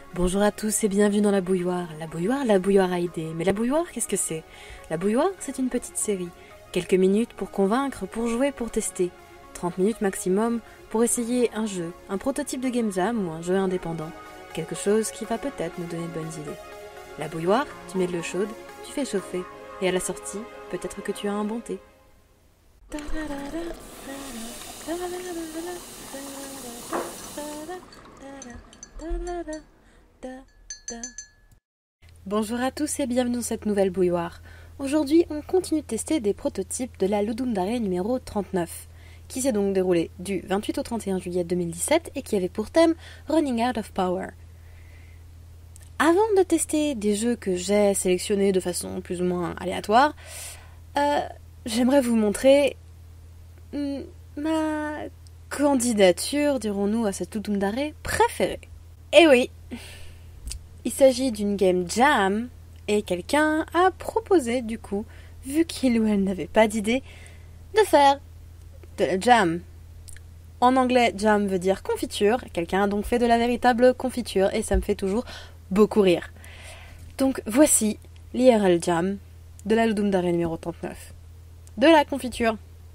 Bonjour à tous et bienvenue dans la bouilloire. La bouilloire à idées. Mais la bouilloire, qu'est-ce que c'est? La bouilloire, c'est une petite série. Quelques minutes pour convaincre, pour jouer, pour tester. 30 minutes maximum pour essayer un jeu, un prototype de game jam ou un jeu indépendant. Quelque chose qui va peut-être nous donner de bonnes idées. La bouilloire, tu mets de l'eau chaude, tu fais chauffer. Et à la sortie, peut-être que tu as un bon thé. Bonjour à tous et bienvenue dans cette nouvelle bouilloire. Aujourd'hui, on continue de tester des prototypes de la Ludum Dare numéro 39, qui s'est donc déroulé du 28 au 31 juillet 2017 et qui avait pour thème Running Out of Power. Avant de tester des jeux que j'ai sélectionnés de façon plus ou moins aléatoire, j'aimerais vous montrer ma candidature, dirons-nous, à cette Ludum Dare préférée. Eh oui, il s'agit d'une game jam et quelqu'un a proposé du coup, vu qu'il ou elle n'avait pas d'idée, de faire de la jam. En anglais, jam veut dire confiture. Quelqu'un a donc fait de la véritable confiture et ça me fait toujours beaucoup rire. Donc voici l'IRL jam de la Ludum Dare numéro 39. De la confiture.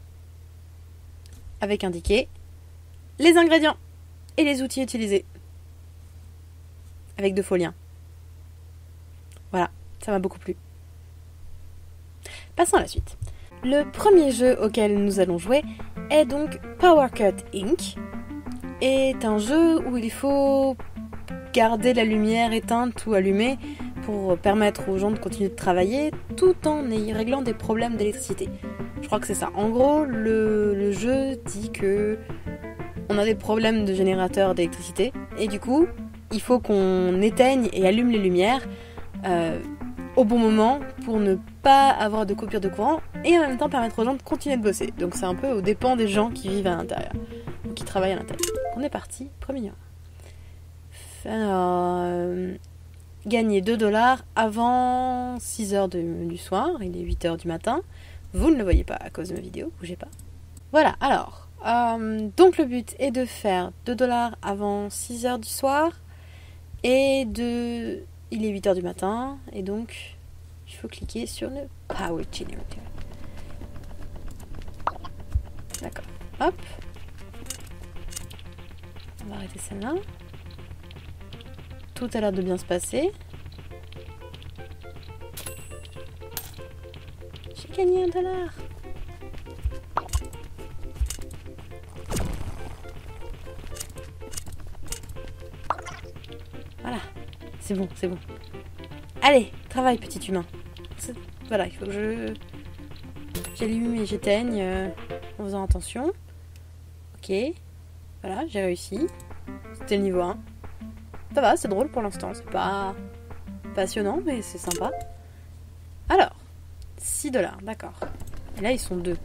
Avec indiqué les ingrédients et les outils utilisés. Avec de faux liens. Voilà, ça m'a beaucoup plu. Passons à la suite. Le premier jeu auquel nous allons jouer est donc Power Cut Inc. Est un jeu où il faut garder la lumière éteinte ou allumée pour permettre aux gens de continuer de travailler tout en réglant des problèmes d'électricité. Je crois que c'est ça. En gros, le jeu dit que on a des problèmes de générateur d'électricité et du coup, il faut qu'on éteigne et allume les lumières au bon moment pour ne pas avoir de coupure de courant et en même temps permettre aux gens de continuer de bosser. Donc c'est un peu aux dépens des gens qui vivent à l'intérieur ou qui travaillent à l'intérieur. On est parti, premier numéro. Alors, gagner 2$ avant 6h du soir, il est 8h du matin. Vous ne le voyez pas à cause de ma vidéo, bougez pas. Voilà, alors, donc le but est de faire 2$ avant 6h du soir. Et il est 8h du matin, et donc il faut cliquer sur le Power Generator. D'accord, hop. On va arrêter celle-là. Tout a l'air de bien se passer. J'ai gagné 1$. Voilà, c'est bon, c'est bon. Allez, travaille petit humain. Voilà, il faut que j'allume et j'éteigne en faisant attention. Ok, voilà, j'ai réussi. C'était le niveau 1. Ça va, c'est drôle pour l'instant, c'est pas passionnant, mais c'est sympa. Alors, 6$, d'accord. Et là, ils sont 2.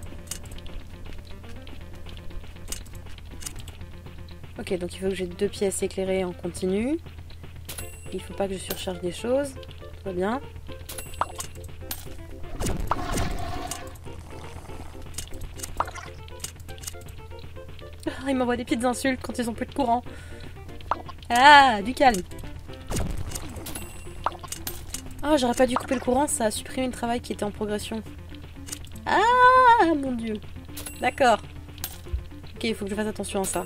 Ok, donc il faut que j'ai 2 pièces éclairées en continu. Il faut pas que je surcharge des choses. Tout va bien. Ils m'envoient des petites insultes quand ils ont plus de courant. Ah, du calme. Ah, j'aurais pas dû couper le courant, ça a supprimé le travail qui était en progression. Ah, mon dieu. D'accord. Ok, il faut que je fasse attention à ça.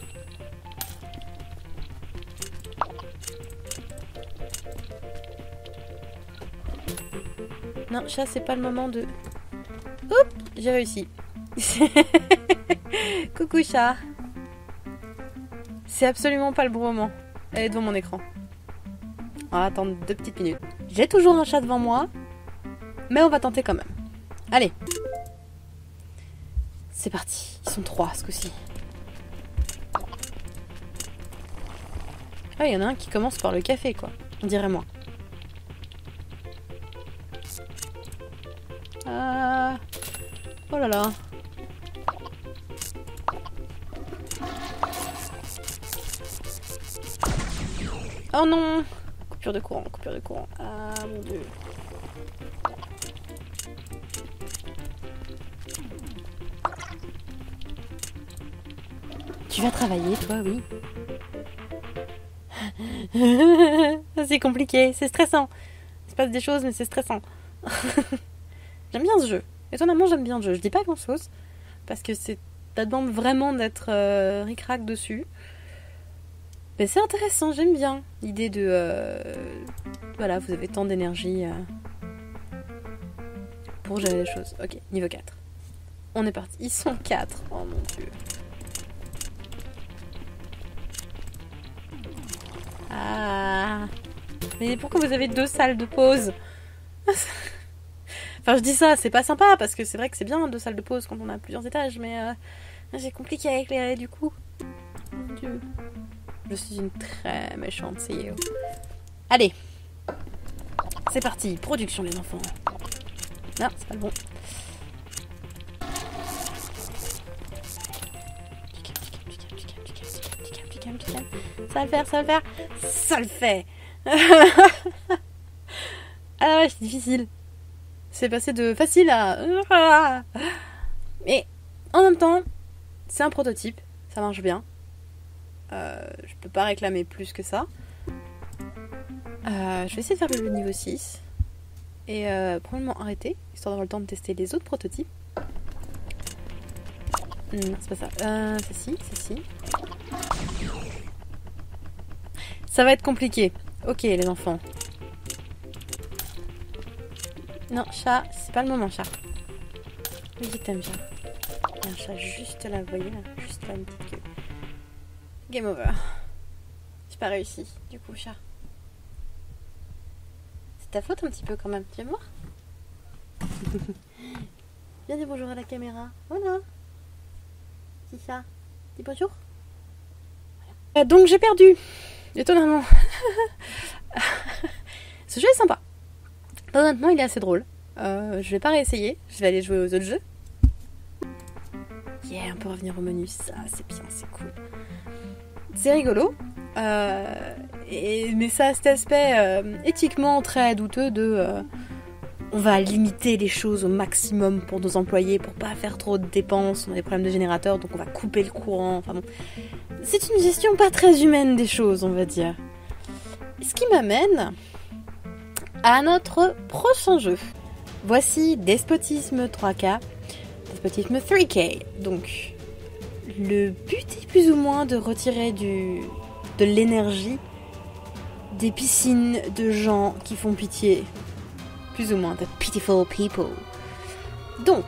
Non, chat, c'est pas le moment de... Oups, j'ai réussi. Coucou chat. C'est absolument pas le bon moment. Elle est devant mon écran. On va attendre 2 petites minutes. J'ai toujours un chat devant moi, mais on va tenter quand même. Allez. C'est parti. Ils sont 3 ce coup-ci. Ah, il y en a un qui commence par le café, quoi. On dirait moi. Oh là là. Oh non. Coupure de courant, coupure de courant. Ah mon dieu. Tu vas travailler, toi, oui. C'est compliqué, c'est stressant. Il se passe des choses, mais c'est stressant. J'aime bien ce jeu. Étonnamment, j'aime bien le jeu. Je dis pas grand chose, parce que ça demande vraiment d'être ric-rac dessus. Mais c'est intéressant, j'aime bien l'idée de... voilà, vous avez tant d'énergie pour gérer les choses. Ok, niveau 4. On est parti. Ils sont 4. Oh mon dieu. Ah. Mais pourquoi vous avez 2 salles de pause? Enfin, je dis ça, c'est pas sympa, parce que c'est vrai que c'est bien 2 salles de pause quand on a plusieurs étages, mais c'est compliqué à éclairer du coup. Mon dieu. Je suis une très méchante CEO. Allez. C'est parti. Production, les enfants. Non, c'est pas le bon. Ça va le faire, ça va le faire. Ça le fait. Ah ouais, c'est difficile. C'est passé de facile à... Mais en même temps, c'est un prototype. Ça marche bien. Je peux pas réclamer plus que ça. Je vais essayer de faire le niveau 6. Et probablement arrêter, histoire d'avoir le temps de tester les autres prototypes. Non, c'est pas ça. C'est. Ça va être compliqué. Ok, les enfants. Non, chat, c'est pas le moment, chat. Oui, je t'aime, chat. Il y a un chat juste là, vous voyez, là, juste là, une petite queue. Game over. J'ai pas réussi, du coup, chat. C'est ta faute un petit peu quand même, tu viens me voir? Viens dire bonjour à la caméra. Voilà. Petit chat. Dis bonjour. Voilà. Donc j'ai perdu. Étonnamment. Ce jeu est sympa. Maintenant, il est assez drôle. Je vais pas réessayer. Je vais aller jouer aux autres jeux. Yeah, on peut revenir au menu. Ça, c'est bien, c'est cool. C'est rigolo. Mais ça a cet aspect éthiquement très douteux de... on va limiter les choses au maximum pour nos employés, pour pas faire trop de dépenses. On a des problèmes de générateurs, donc on va couper le courant. Enfin bon. C'est une gestion pas très humaine des choses, on va dire. Ce qui m'amène à notre prochain jeu. Voici Despotisme 3K, Despotisme 3K. Donc, le but est plus ou moins de retirer de l'énergie des piscines de gens qui font pitié. Plus ou moins, the pitiful people. Donc,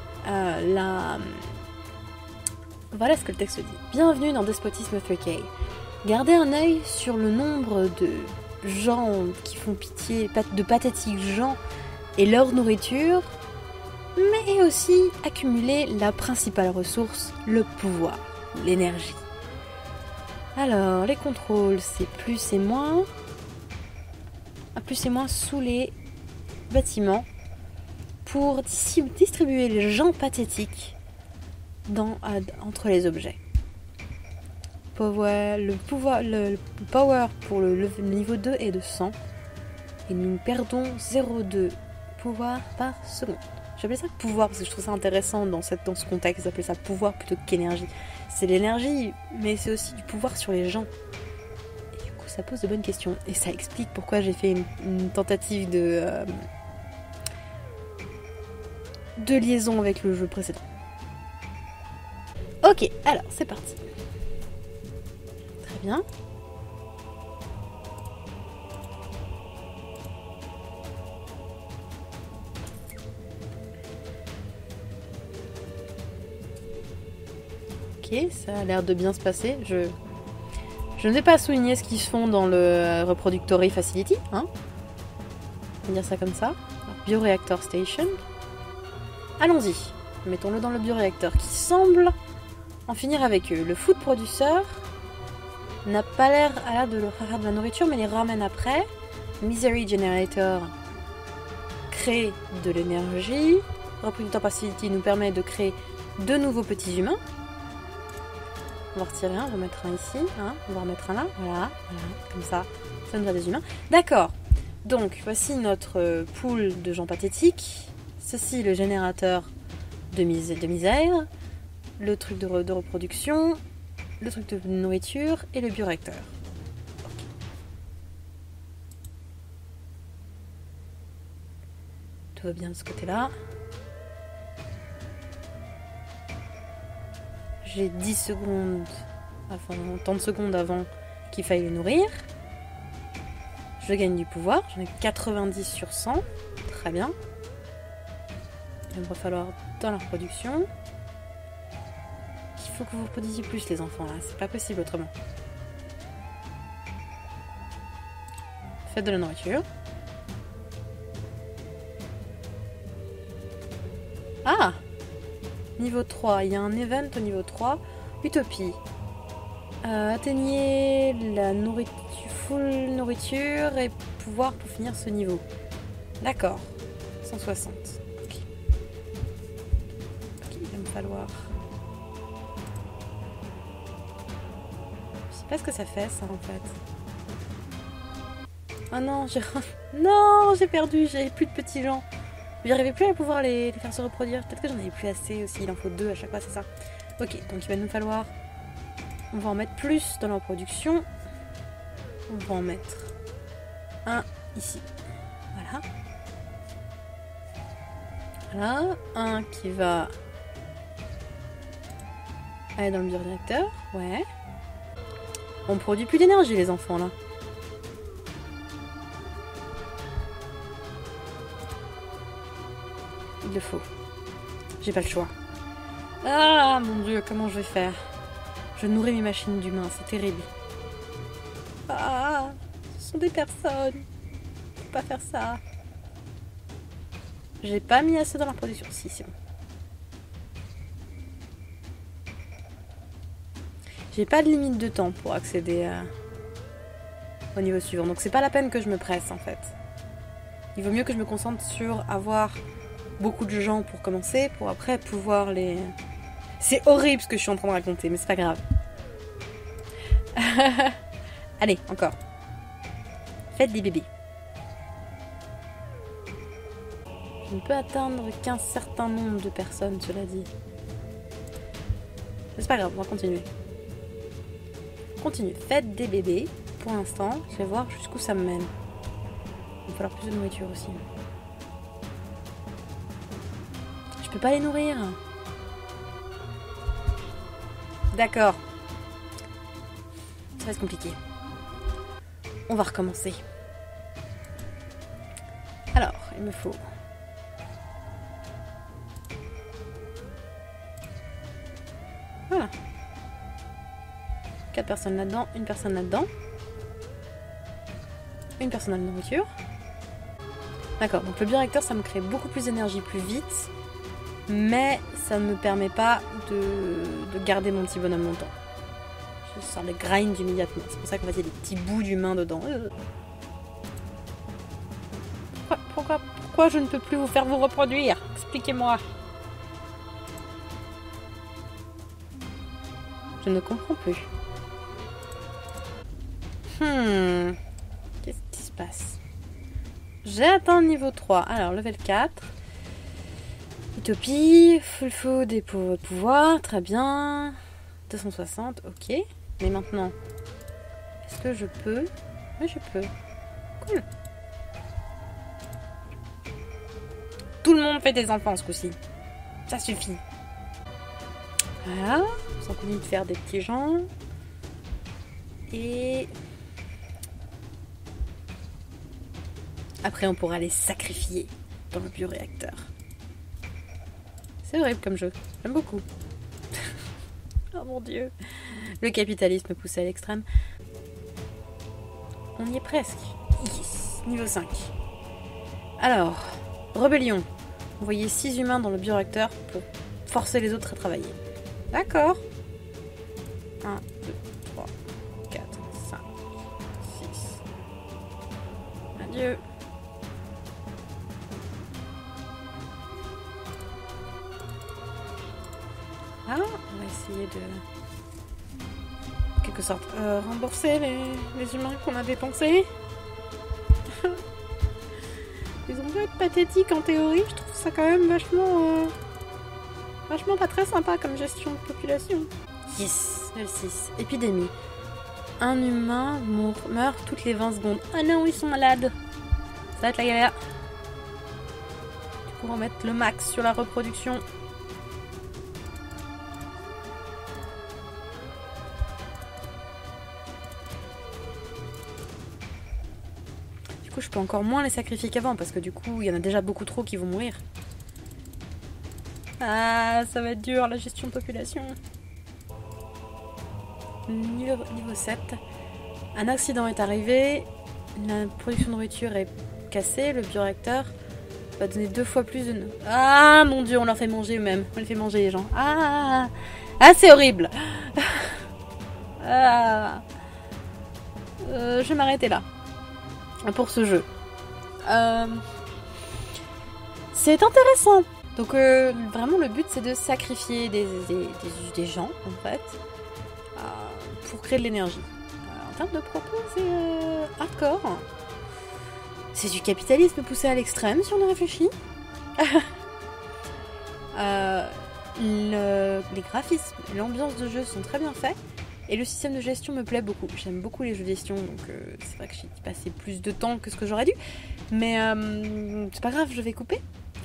voilà ce que le texte dit. Bienvenue dans Despotisme 3K. Gardez un œil sur le nombre de gens qui font pitié, de pathétiques gens et leur nourriture, mais aussi accumuler la principale ressource, le pouvoir, l'énergie. Alors, les contrôles, c'est plus et moins. Plus et moins sous les bâtiments pour distribuer les gens pathétiques entre les objets. Le power pour le niveau 2 est de 100 et nous perdons 0,2 pouvoir par seconde. J'appelle ça pouvoir parce que je trouve ça intéressant dans ce contexte d'appeler ça pouvoir plutôt qu'énergie. C'est l'énergie, mais c'est aussi du pouvoir sur les gens. Et du coup, ça pose de bonnes questions et ça explique pourquoi j'ai fait une tentative de liaison avec le jeu précédent. Ok, alors c'est parti. Très bien. Ok, ça a l'air de bien se passer. Je ne vais pas souligner ce qu'ils font dans le Reproductory Facility, hein. On va dire ça comme ça. Alors, Bioreactor Station. Allons-y. Mettons-le dans le bioréacteur qui semble en finir avec eux. Le food producer n'a pas l'air de leur faire de la nourriture, mais les ramène après. Misery Generator crée de l'énergie. Reproductor Facility nous permet de créer de nouveaux petits humains. On va retirer un, on va mettre un ici, hein, on va remettre un là, voilà, comme ça nous a des humains. D'accord, donc voici notre pool de gens pathétiques. Ceci, le générateur de misère, le truc de reproduction, le truc de nourriture et le bioréacteur. Okay. Tout va bien de ce côté-là. J'ai 10 secondes, enfin tant de secondes avant qu'il faille les nourrir. Je gagne du pouvoir, j'en ai 90 sur 100. Très bien. Il va falloir dans la reproduction. Il faut que vous reproduisiez plus les enfants là, c'est pas possible autrement. Faites de la nourriture. Ah! Niveau 3, il y a un event au niveau 3. Utopie. Atteignez la full nourriture et pouvoir pour finir ce niveau. D'accord. 160. Ok. Ok, il va me falloir... Je sais pas ce que ça fait ça en fait. Oh non, non, j'ai perdu, j'avais plus de petits gens. J'arrivais plus à pouvoir les faire se reproduire. Peut-être que j'en avais plus assez aussi, il en faut 2 à chaque fois, c'est ça. Ok, donc il va nous falloir... On va en mettre plus dans la reproduction. On va en mettre un ici. Voilà. Voilà. Un qui va aller dans le bioréacteur. Ouais. On produit plus d'énergie les enfants là. Il le faut. J'ai pas le choix. Ah mon dieu, comment je vais faire? Je nourris mes machines d'humains, c'est terrible. Ah, ce sont des personnes. Faut pas faire ça. J'ai pas mis assez dans la production. Si, c'est bon. J'ai pas de limite de temps pour accéder au niveau suivant. Donc c'est pas la peine que je me presse en fait. Il vaut mieux que je me concentre sur avoir beaucoup de gens pour commencer, pour après pouvoir les... C'est horrible ce que je suis en train de raconter, mais c'est pas grave. Allez, encore. Faites des bébés. Je ne peux atteindre qu'un certain nombre de personnes, cela dit. Mais c'est pas grave, on va continuer. Continue. Faites des bébés. Pour l'instant, je vais voir jusqu'où ça me mène. Il va falloir plus de nourriture aussi. Je peux pas les nourrir. D'accord. Ça va être compliqué. On va recommencer. Alors, il me faut... Voilà. 4 personnes là-dedans, une personne là-dedans. Une personne à la nourriture. D'accord, donc le bioréacteur, ça me crée beaucoup plus d'énergie plus vite. Mais ça ne me permet pas de garder mon petit bonhomme longtemps. Je sors les grinds immédiatement. C'est pour ça qu'on va dire des petits bouts d'humains dedans. Pourquoi je ne peux plus vous faire vous reproduire? Expliquez-moi. Je ne comprends plus. Qu'est-ce qui se passe? J'ai atteint le niveau 3. Alors, level 4. Utopie, full food et pour pouvoir, très bien. 260, ok. Mais maintenant, est-ce que je peux? Oui, je peux. Cool. Tout le monde fait des enfants ce coup-ci. Ça suffit. Voilà. On continue de faire des petits gens. Et... après, on pourra les sacrifier dans le bioréacteur. C'est horrible comme jeu. J'aime beaucoup. Oh mon dieu. Le capitalisme poussé à l'extrême. On y est presque. Yes. Niveau 5. Alors, rébellion. Envoyer 6 humains dans le bioréacteur pour forcer les autres à travailler. D'accord. 1, 2, 3, 4, 5, 6. Adieu. Ah, on va essayer de... en quelque sorte, rembourser les humains qu'on a dépensés. Ils ont dû être pathétiques en théorie, je trouve ça quand même vachement pas très sympa comme gestion de population. Yes, level 6. Épidémie. Un humain meurt toutes les 20 secondes. Ah non, ils sont malades. Ça va être la galère. pour en mettre le max sur la reproduction. Du coup, je peux encore moins les sacrifier qu'avant parce que du coup, il y en a déjà beaucoup trop qui vont mourir. Ah, ça va être dur la gestion de population. Niveau 7. Un accident est arrivé. La production de nourriture est cassée. Le bioréacteur va donner 2 fois plus de... Ah mon dieu, on leur fait manger eux-mêmes. On les fait manger les gens. Ah, c'est horrible. Je vais m'arrêter là. Pour ce jeu. C'est intéressant. Donc vraiment le but c'est de sacrifier des gens en fait pour créer de l'énergie. En termes de propos c'est hardcore. C'est du capitalisme poussé à l'extrême si on y réfléchit. Les graphismes et l'ambiance de jeu sont très bien faits. Et le système de gestion me plaît beaucoup. J'aime beaucoup les jeux de gestion, donc c'est vrai que j'ai passé plus de temps que ce que j'aurais dû. Mais c'est pas grave, je vais couper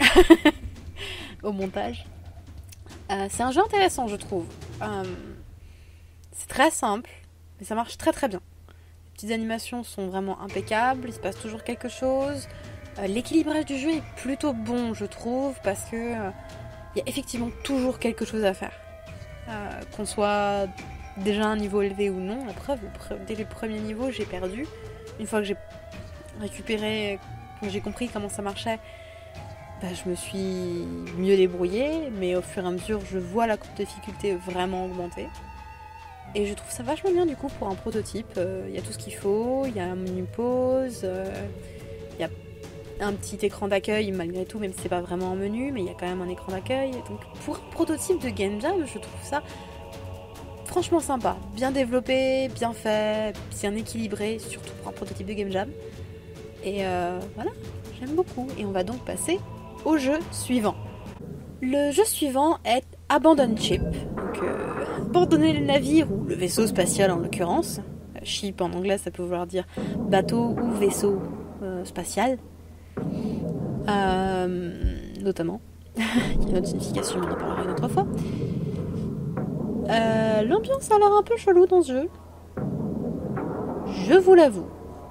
au montage. C'est un jeu intéressant, je trouve. C'est très simple, mais ça marche très très bien. Les petites animations sont vraiment impeccables, il se passe toujours quelque chose. L'équilibrage du jeu est plutôt bon, je trouve, parce que il y a effectivement toujours quelque chose à faire. Qu'on soit déjà un niveau élevé ou non, la preuve, dès les premiers niveaux, j'ai perdu. Une fois que j'ai récupéré, que j'ai compris comment ça marchait, je me suis mieux débrouillée, mais au fur et à mesure, je vois la courbe de difficulté vraiment augmenter. Et je trouve ça vachement bien du coup pour un prototype. Il y a tout ce qu'il faut, il y a un menu pause, il y a un petit écran d'accueil malgré tout, même si c'est pas vraiment un menu, mais il y a quand même un écran d'accueil. Donc pour un prototype de Game Jam, je trouve ça franchement sympa, bien développé, bien fait, bien équilibré, surtout pour un prototype de Game Jam. Et voilà, j'aime beaucoup. Et on va donc passer au jeu suivant. Le jeu suivant est Abandon Ship. Donc abandonner le navire ou le vaisseau spatial en l'occurrence. Ship en anglais ça peut vouloir dire bateau ou vaisseau spatial. Notamment. Il y a une autre signification, mais on en parlera une autre fois. L'ambiance a l'air un peu chelou dans ce jeu. Je vous l'avoue.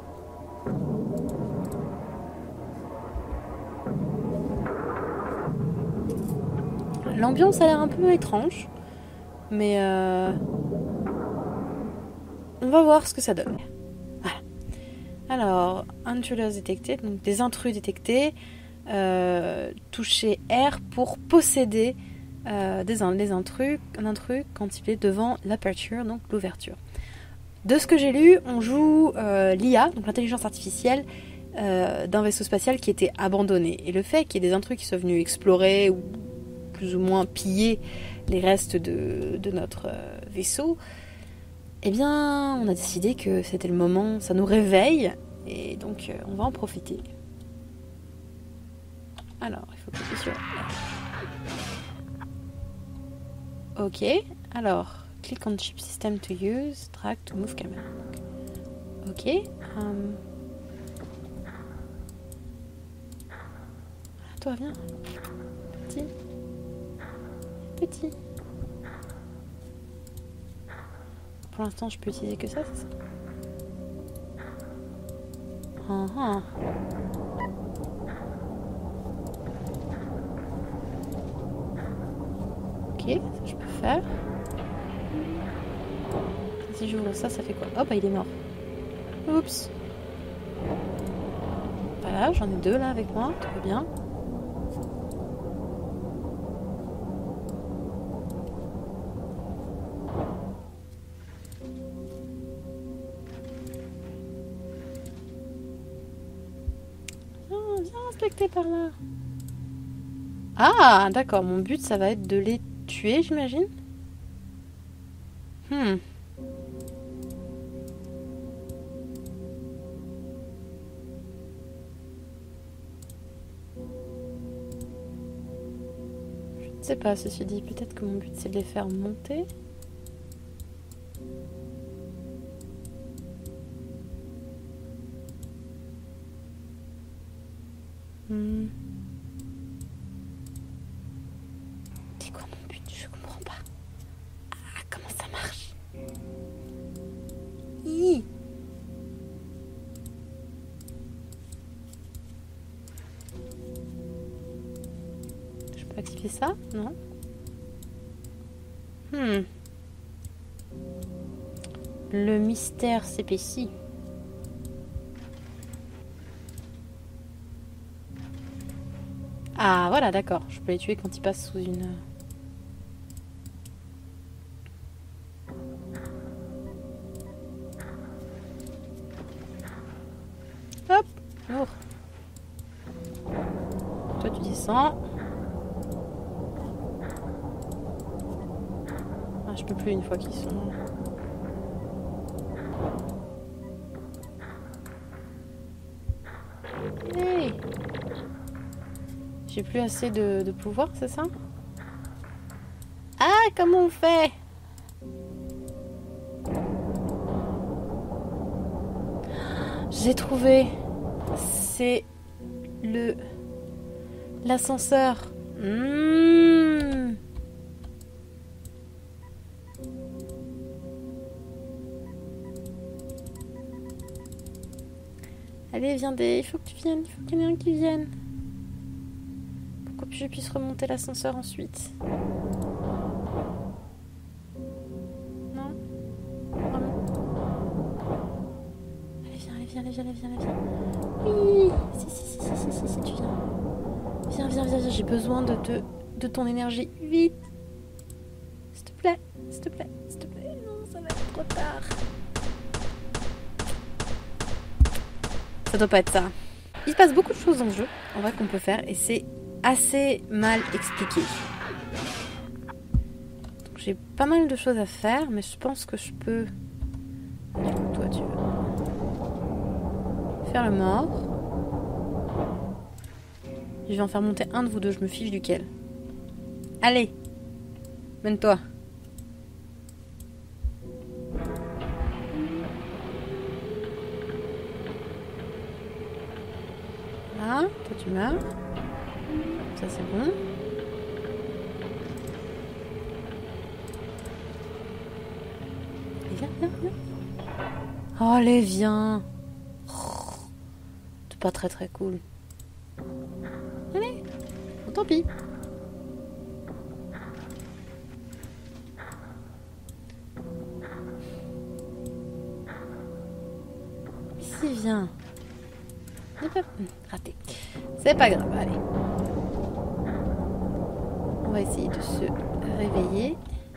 L'ambiance a l'air un peu étrange. Mais on va voir ce que ça donne. Voilà. Alors, intruders détectés, donc des intrus détectés. Toucher R pour posséder un intrus quand il est devant l'aperture, donc l'ouverture. De ce que j'ai lu, on joue l'IA, donc l'intelligence artificielle, d'un vaisseau spatial qui était abandonné. Et le fait qu'il y ait des intrus qui soient venus explorer ou plus ou moins piller les restes de notre vaisseau, eh bien, on a décidé que c'était le moment, ça nous réveille, et donc on va en profiter. Alors, il faut cliquer sur... Ok, alors, click on chip system to use, drag to move camera. Ok. Toi, viens. Petit. Pour l'instant, je peux utiliser que ça, c'est ça? Ok, ça je peux faire. Si j'ouvre ça, ça fait quoi? Oh bah il est mort. Oups. Voilà, j'en ai 2 là avec moi, tout va bien. Oh, viens inspecter par là. Ah, d'accord, mon but ça va être de les tuer, j'imagine. Je ne sais pas, ceci dit, peut-être que mon but c'est de les faire monter. activer ça? Non. Le mystère s'épaissit. Ah, voilà, d'accord. Je peux les tuer quand ils passent sous une... Hop, lourd. Toi, tu descends. Ah, je peux plus une fois qu'ils sont... Hey, j'ai plus assez de pouvoir, c'est ça? Ah, comment on fait? J'ai trouvé. C'est l'ascenseur. Allez, viens il faut que tu viennes. Il faut qu'il y en ait un qui vienne. Pour que je puisse remonter l'ascenseur ensuite. Non? Vraiment? Allez, viens. Oui! Si, tu viens. Viens, j'ai besoin de ton énergie. Vite! S'il te plaît. Non, ça va être trop tard. Ça doit pas être ça. Il se passe beaucoup de choses dans le jeu, en vrai, qu'on peut faire, et c'est assez mal expliqué. Donc, j'ai pas mal de choses à faire, mais je pense que je peux... Du coup, toi, tu veux... faire le mort. Je vais en faire monter un de vous deux, je me fiche duquel. Allez, mène-toi. Là, toi tu meurs. Ça c'est bon. Viens. Oh, allez, viens. C'est pas très cool. Allez, bon, tant pis. Ici, viens. Raté. C'est pas grave, allez. On va essayer de se réveiller.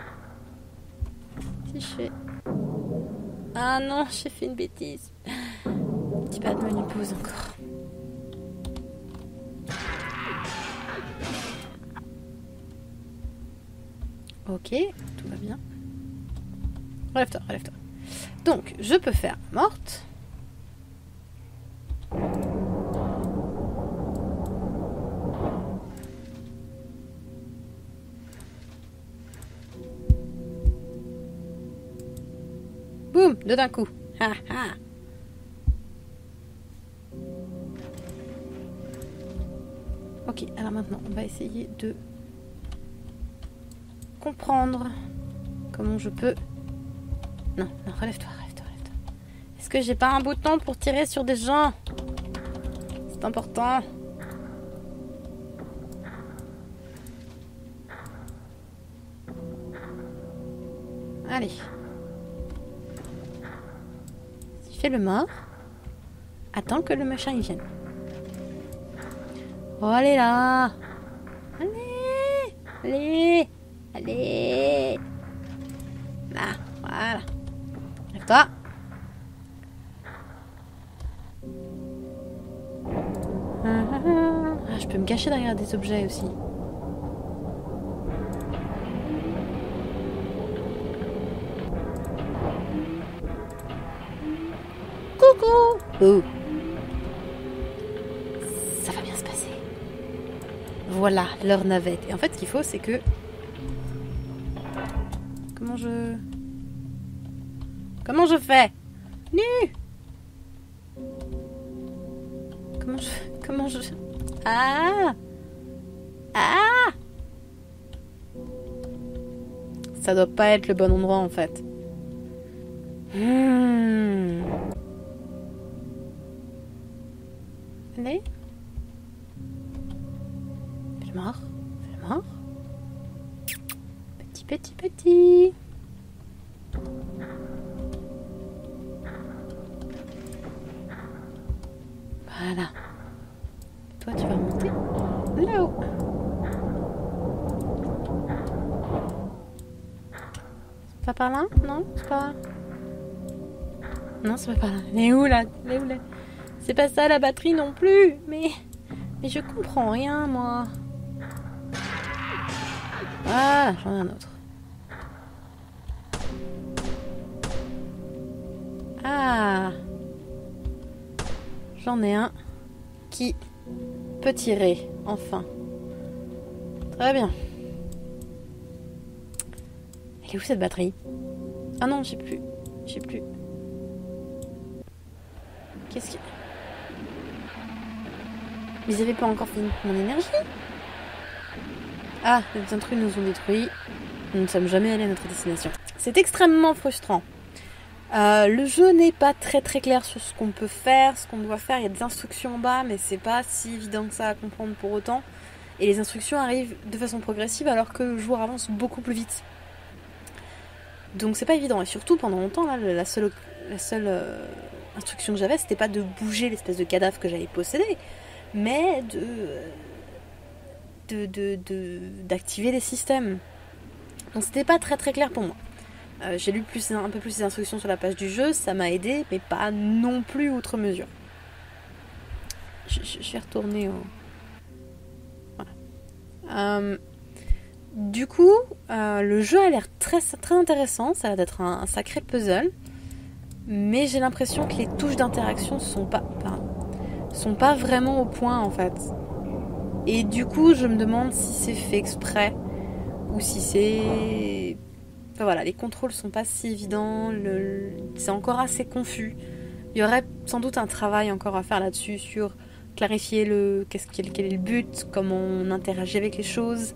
Si je fais... Ah non, j'ai fait une bêtise. Dis pas de menu pause encore. Ok, tout va bien. Relève-toi. Donc, je peux faire morte. Boum, deux d'un coup. Ha ha. Ok, alors maintenant, on va essayer de comprendre comment je peux... Non, relève-toi. Est-ce que j'ai pas un bouton pour tirer sur des gens? C'est important. Allez. Si je fais le mort, attends que le machin il vienne. Oh, allez là. Allez. Là, voilà. Lève-toi. Ah, je peux me cacher derrière des objets aussi. Coucou. Oh. Ça va bien se passer. Voilà, leur navette. Et en fait, ce qu'il faut, c'est que... Comment je fais? Nu. Comment je... Ah. Ça doit pas être le bon endroit, en fait. Allez. Fais le mort. petit. Voilà. Toi, tu vas remonter là-haut. C'est pas par là? Non, c'est pas là. Non, c'est pas par là. Elle est où là? C'est pas ça la batterie non plus. Mais je comprends rien, moi. Ah, j'en ai un autre. Ah, j'en ai un qui peut tirer, enfin. Très bien. Elle est où cette batterie? Ah non, j'ai plus. Qu'est-ce que... Mais ils avaient pas encore fini mon énergie? Ah, les intrus nous ont détruits. Nous ne sommes jamais allés à notre destination. C'est extrêmement frustrant. Le jeu n'est pas très clair sur ce qu'on peut faire, ce qu'on doit faire. Il y a des instructions en bas, mais c'est pas si évident que ça à comprendre pour autant. Et les instructions arrivent de façon progressive alors que le joueur avance beaucoup plus vite. Donc c'est pas évident. Et surtout pendant longtemps, là, la seule instruction que j'avais, c'était pas de bouger l'espèce de cadavre que j'avais possédé, mais d'activer les systèmes. Donc c'était pas très clair pour moi. J'ai lu un peu plus les instructions sur la page du jeu, ça m'a aidé, mais pas non plus outre mesure. Je vais retourner au... Voilà. Du coup, le jeu a l'air très intéressant, ça a l'air d'être un sacré puzzle, mais j'ai l'impression que les touches d'interaction sont pas vraiment au point en fait. Et du coup, je me demande si c'est fait exprès ou si c'est... Enfin voilà, les contrôles sont pas si évidents, c'est encore assez confus. Il y aurait sans doute un travail encore à faire là-dessus sur clarifier quel est le but, comment on interagit avec les choses.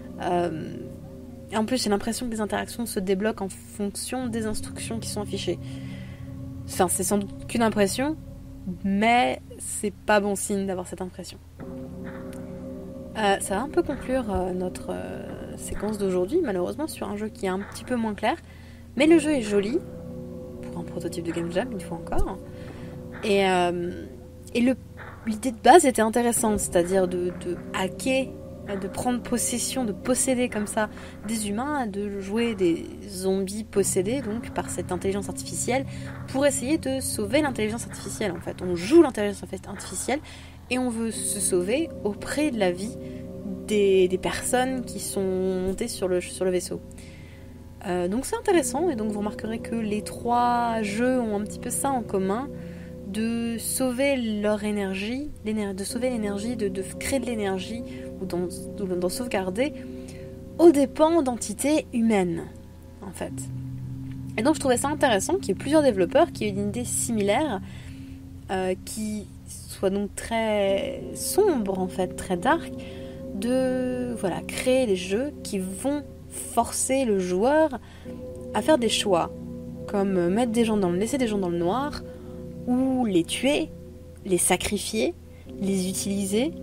Et en plus, j'ai l'impression que les interactions se débloquent en fonction des instructions qui sont affichées. Enfin, c'est sans doute qu'une impression, mais c'est pas bon signe d'avoir cette impression. Ça va un peu conclure notre séquence d'aujourd'hui, malheureusement, sur un jeu qui est un petit peu moins clair. Mais le jeu est joli, pour un prototype de Game Jam, une fois encore. Et l'idée de base était intéressante, c'est-à-dire de hacker, de prendre possession, de posséder comme ça des humains, de jouer des zombies possédés donc par cette intelligence artificielle pour essayer de sauver l'intelligence artificielle. En fait, on joue l'intelligence artificielle et on veut se sauver auprès de la vie des personnes qui sont montées sur le vaisseau. Donc c'est intéressant, et donc vous remarquerez que les trois jeux ont un petit peu ça en commun, de sauver leur énergie, de sauver l'énergie, de créer de l'énergie ou d'en sauvegarder aux dépens d'entités humaines, en fait. Et donc je trouvais ça intéressant qu'il y ait plusieurs développeurs qui aient une idée similaire, qui soit donc très sombre, en fait, très dark, de créer des jeux qui vont forcer le joueur à faire des choix, comme laisser des gens dans le noir, ou les tuer, les sacrifier, les utiliser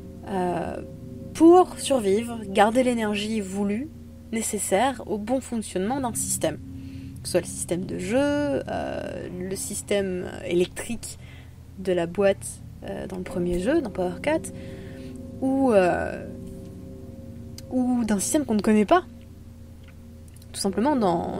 pour survivre, garder l'énergie voulue, nécessaire au bon fonctionnement d'un système. Que ce soit le système de jeu, le système électrique de la boîte dans le premier jeu, dans Power 4, ou d'un système qu'on ne connaît pas. Tout simplement, dans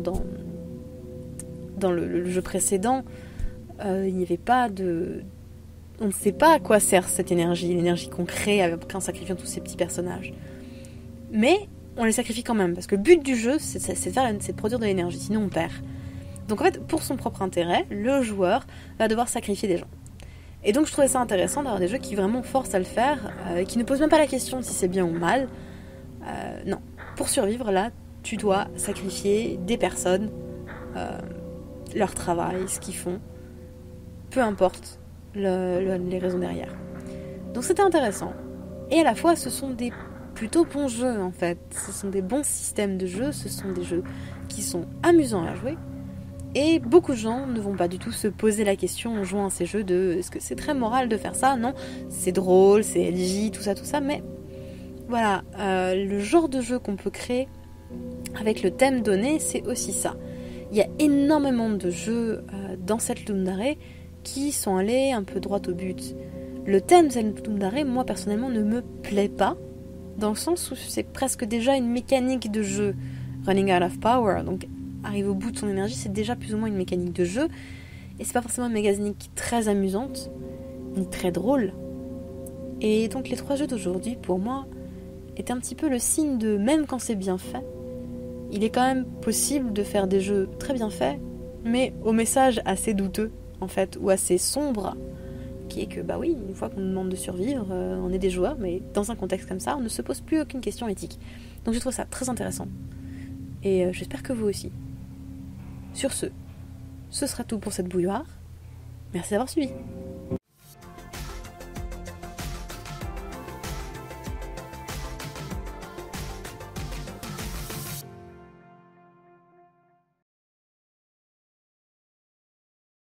le jeu précédent, il n'y avait pas de... On ne sait pas à quoi sert cette énergie, l'énergie qu'on crée en sacrifiant tous ces petits personnages. Mais on les sacrifie quand même, parce que le but du jeu, c'est de produire de l'énergie, sinon on perd. Donc en fait, pour son propre intérêt, le joueur va devoir sacrifier des gens. Et donc je trouvais ça intéressant d'avoir des jeux qui vraiment forcent à le faire, qui ne posent même pas la question si c'est bien ou mal. Non, pour survivre, là, tu dois sacrifier des personnes, leur travail, ce qu'ils font, peu importe les raisons derrière. Donc c'était intéressant. Et à la fois, ce sont des plutôt bons jeux, en fait. Ce sont des bons systèmes de jeux, ce sont des jeux qui sont amusants à jouer. Et beaucoup de gens ne vont pas du tout se poser la question en jouant à ces jeux de est-ce que c'est très moral de faire ça? Non, c'est drôle, c'est LJ, tout ça, mais voilà, le genre de jeu qu'on peut créer avec le thème donné, c'est aussi ça. Il y a énormément de jeux dans cette Lundare qui sont allés un peu droit au but. Le thème de cette Lundare, moi personnellement, ne me plaît pas, dans le sens où c'est presque déjà une mécanique de jeu. Running out of power, donc arriver au bout de son énergie, c'est déjà plus ou moins une mécanique de jeu. Et c'est pas forcément une mécanique très amusante, ni très drôle. Et donc les 3 jeux d'aujourd'hui, pour moi, étaient un petit peu le signe de, même quand c'est bien fait, il est quand même possible de faire des jeux très bien faits, mais au message assez douteux, en fait, ou assez sombre, qui est que, bah oui, une fois qu'on nous demande de survivre, on est des joueurs, mais dans un contexte comme ça, on ne se pose plus aucune question éthique. Donc je trouve ça très intéressant. Et j'espère que vous aussi. Sur ce sera tout pour cette bouilloire. Merci d'avoir suivi.